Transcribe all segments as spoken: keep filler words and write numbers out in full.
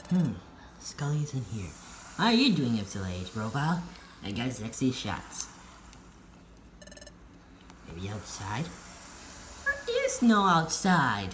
Hmm, Scully's in here. How are you doing, Ipsilage, Grovyle? I got sexy shots. Maybe outside? There is no outside.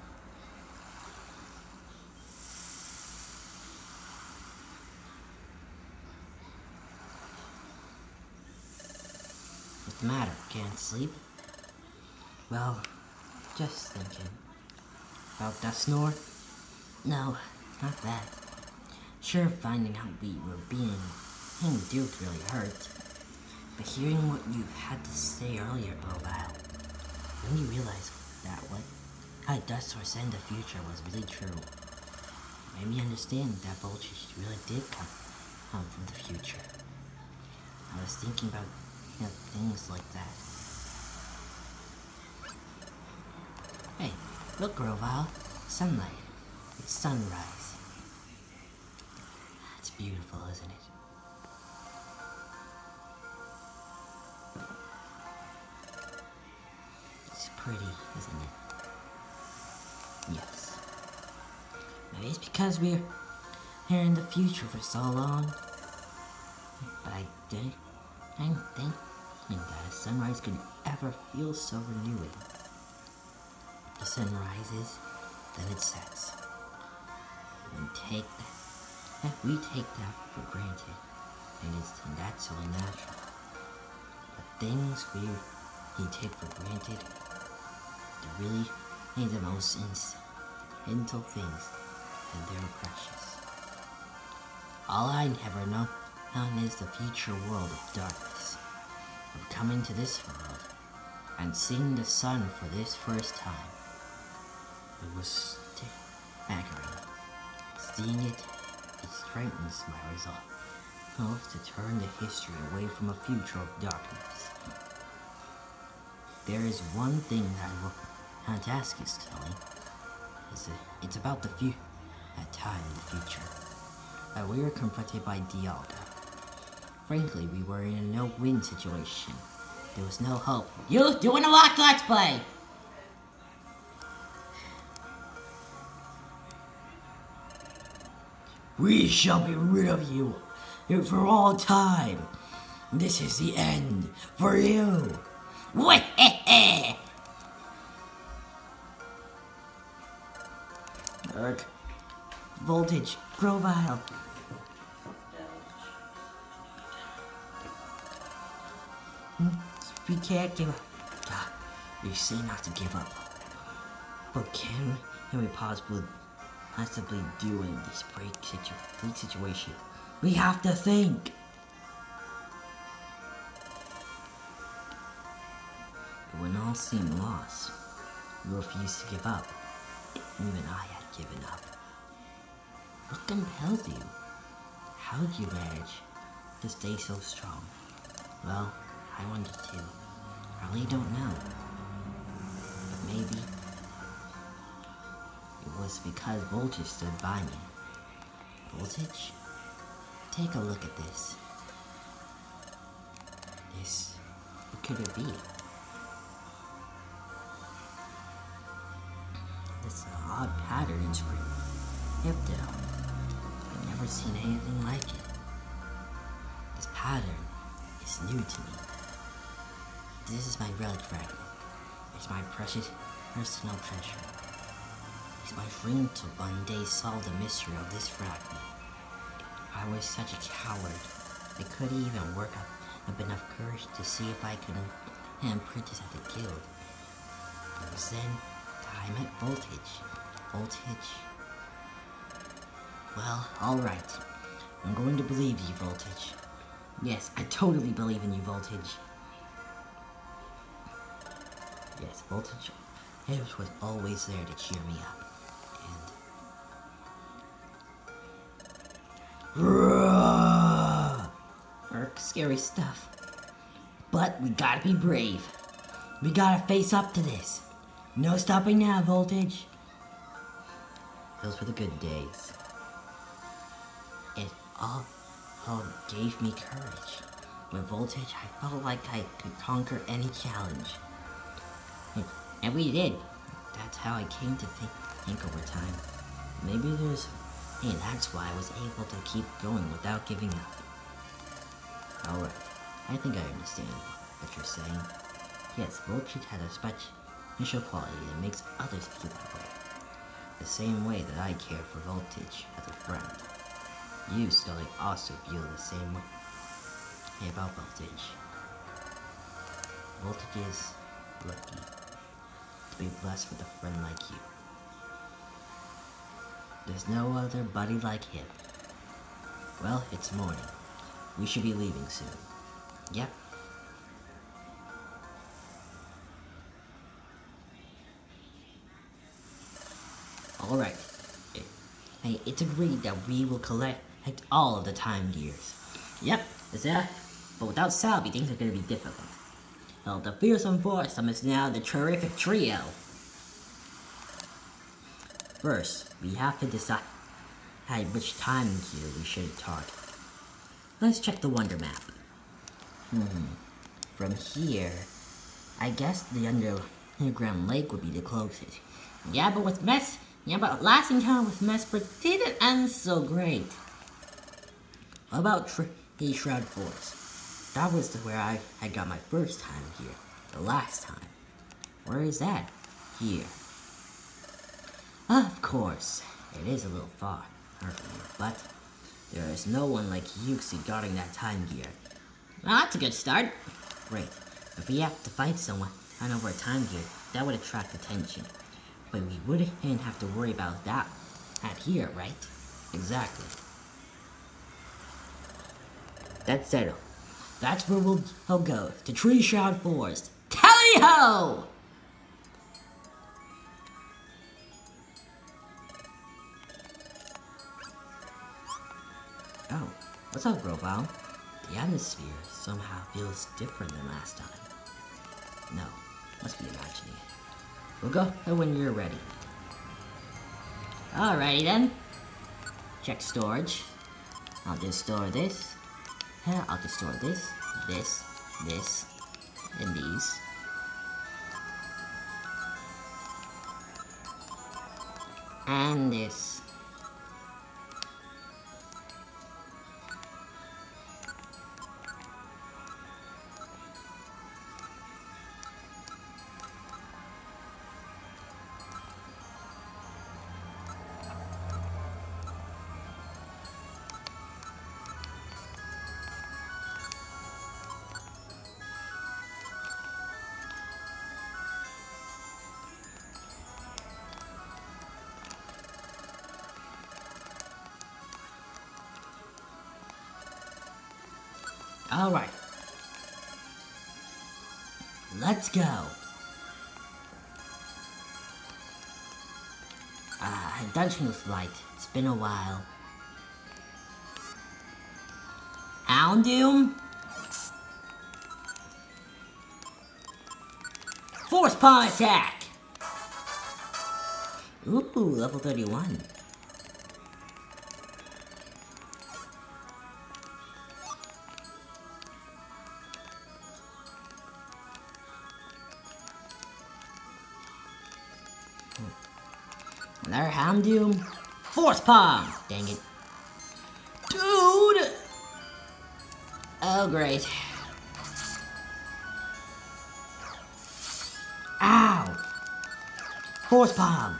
What's the matter? Can't sleep? Well, just thinking. About that snore? No, not that. Sure, finding out we were being being duped really hurt. But hearing what you had to say earlier, Grovyle, when you realized that what how dinosaurs in the future was really true, made me understand that vultures really did come, come from the future. I was thinking about you know, things like that. Hey, look, Grovyle, sunlight. It's sunrise. It's beautiful, isn't it? It's pretty, isn't it? Yes. Maybe it's because we're here in the future for so long. But I didn't, I didn't think that a sunrise could ever feel so renewing. The sun rises, then it sets. And take that, that we take that for granted, and it's and that's so natural. The things we we take for granted, they're really ain't the most incidental things, and they're precious. All I ever know is the future world of darkness, of coming to this world and seeing the sun for this first time. It was staggering. Seeing it, it strengthens my resolve to turn the history away from a future of darkness. There is one thing that I want to ask you, Scully. It's, a, it's about the few, that time in the future. Uh, we were confronted by Dialga. Frankly, we were in a no-win situation. There was no hope. You doing a watch Let's Play! We shall be rid of you for all time. This is the end for you. Erk. Voltage. Grovyle. We can't give up. God, you say not to give up. But can, can we possibly possibly do in this break situ break situation? We have to think. But when all seemed lost, you refused to give up. Even I had given up. What compelled you? How did you manage to stay so strong? Well, I wanted to. I really don't know. But maybe it was because Voltage stood by me. Voltage? Take a look at this. This, what could it be? This odd pattern in spring. Hypno. I've never seen anything like it. This pattern is new to me. This is my relic fragment. It's my precious personal treasure. It's my dream to one day solve the mystery of this fragment. I was such a coward. I couldn't even work up, up enough courage to see if I could um, apprentice at the guild. It was then that I met Voltage. Voltage. Well, alright. I'm going to believe you, Voltage. Yes, I totally believe in you, Voltage. Yes, Voltage It was always there to cheer me up. And Urk, scary stuff. But we gotta be brave. We gotta face up to this. No stopping now, Voltage. Those were the good days. It all, all gave me courage. With Voltage, I felt like I could conquer any challenge. And we did. That's how I came to think, think over time. Maybe there's And that's why I was able to keep going without giving up. Alright, I think I understand what you're saying. Yes, Voltage has a special quality that makes others feel that way. The same way that I care for Voltage as a friend. You, Scully, also feel the same way about Voltage. Voltage is lucky to be blessed with a friend like you. There's no other buddy like him. Well, it's morning. We should be leaving soon. Yep. Alright. Hey, it's agreed that we will collect all of the time gears. Yep, is that? But without Salvi, things are gonna be difficult. Well, the fearsome foursome is now the terrific trio. First, we have to decide which time gear we should target. Let's check the Wonder Map. Hmm. From here, I guess the underground lake would be the closest. Yeah, but with Mess, yeah, but last encounter with Mesper didn't end so great. What about the Shroud Forest? That was where I, I got my first time gear. The last time. Where is that? Here. Of course, it is a little far from here, but there is no one like Yuxi guarding that time gear. Well, that's a good start. Great. If we have to fight someone hand over a time gear, that would attract attention. But we wouldn't have to worry about that at here, right? Exactly. That's settled. That's where we'll, we'll go, to Tree Shroud Forest. Tally-ho! Oh, what's up, Grovyle? The atmosphere somehow feels different than last time. No, must be imagining it. We'll go when you're ready. Alrighty then. Check storage. I'll just store this. I'll just store this, this, this, and these. And this. Alright. Let's go. Ah, uh, Dungeon with Light. It's been a while. Houndoom? Force Palm Attack! Ooh, level thirty-one. Another Houndoom. Force Palm! Dang it. Dude! Oh, great. Ow! Force Palm!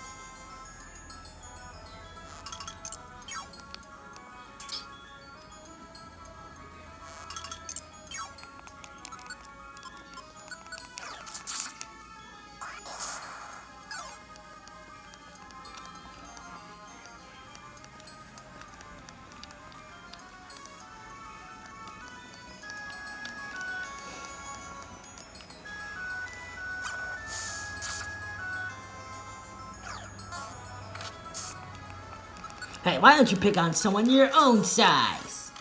Hey, why don't you pick on someone your own size?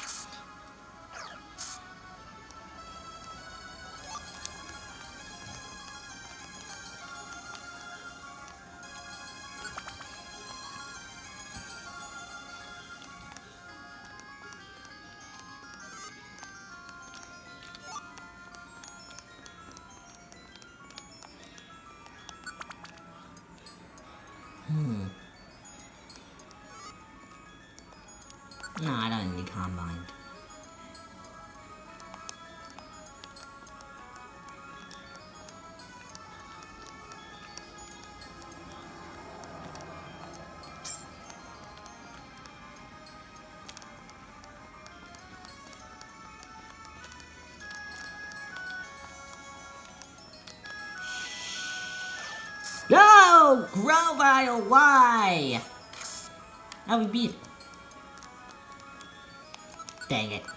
Hmm. No, I don't need combined. No! Grovyle, why? How we beat? Dang it.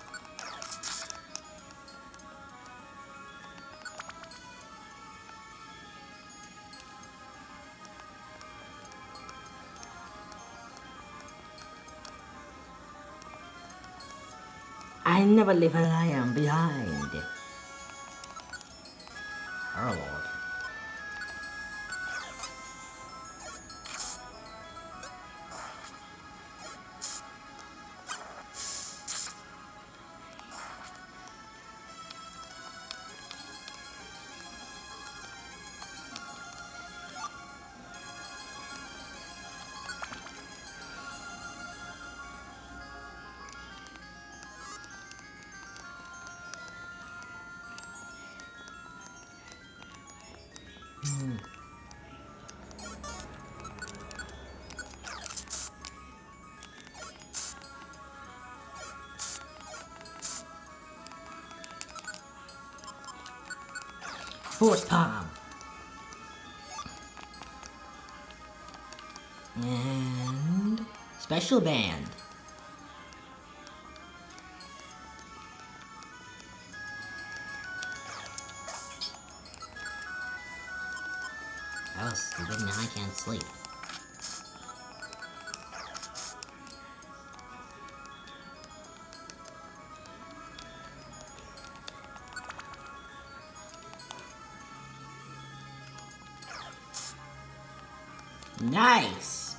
I never leave a lion behind. Oh Lord. Hmm. Force palm. And special band. I was stupid, now I can't sleep. Nice!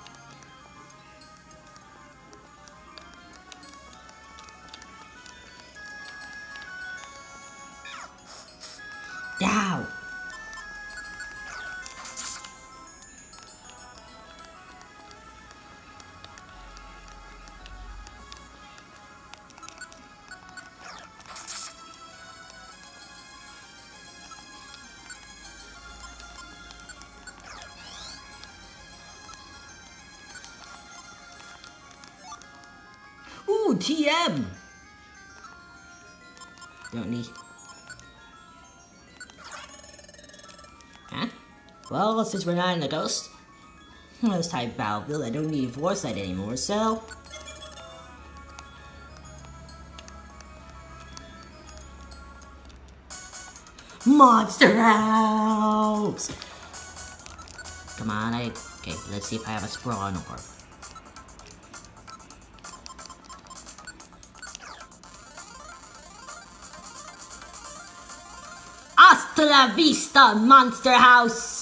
Ow! Ooh, T M! Don't need... Huh? Well, since we're not in the ghost, let's type Battlefield. I don't need Foresight anymore, so... Monster House! Come on, I... Okay, let's see if I have a Sprawn Orb. Hasta la vista, Monster House!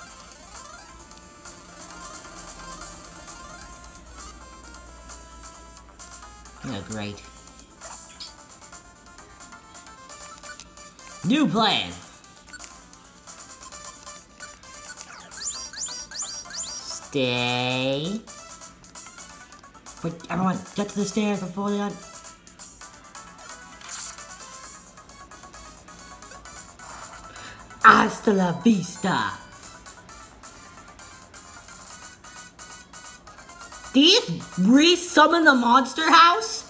Yeah, great. New plan! Stay. But everyone, get to the stairs before they... Hasta la vista! Did you re-summon the Monster House?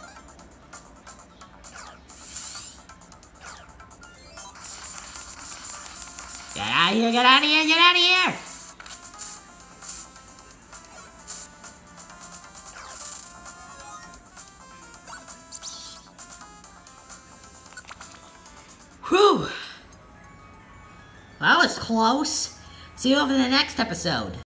Get out of here, get out of here, get out of here! Whew! That was close. See you over in the next episode.